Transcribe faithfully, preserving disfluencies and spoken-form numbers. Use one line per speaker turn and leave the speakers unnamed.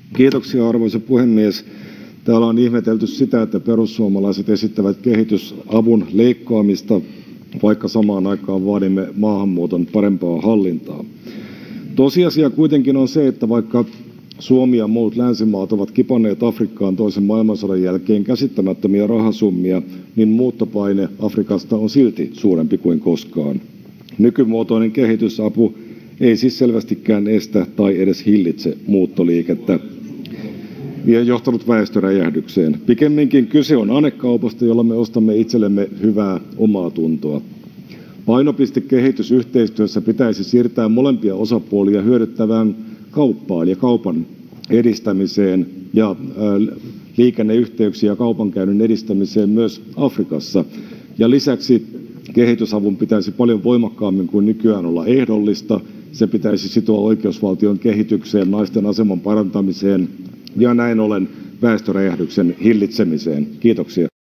Kiitoksia, arvoisa puhemies. Täällä on ihmetelty sitä, että perussuomalaiset esittävät kehitysavun leikkaamista, vaikka samaan aikaan vaadimme maahanmuuton parempaa hallintaa. Tosiasia kuitenkin on se, että vaikka Suomi ja muut länsimaat ovat kipanneet Afrikkaan toisen maailmansodan jälkeen käsittämättömiä rahasummia, niin muuttopaine Afrikasta on silti suurempi kuin koskaan. Nykymuotoinen kehitysapu ei siis selvästikään estä tai edes hillitse muuttoliikettä ja johtanut väestöräjähdykseen. Pikemminkin kyse on anekaupasta, jolla me ostamme itsellemme hyvää omaa tuntoa. Painopiste kehitysyhteistyössä pitäisi siirtää molempia osapuolia hyödyttävään kauppaan ja kaupan edistämiseen ja liikenneyhteyksiä ja kaupankäynnin edistämiseen myös Afrikassa. Ja lisäksi kehitysavun pitäisi paljon voimakkaammin kuin nykyään olla ehdollista. Se pitäisi sitoa oikeusvaltion kehitykseen, naisten aseman parantamiseen ja näin ollen väestöräjähdyksen hillitsemiseen. Kiitoksia.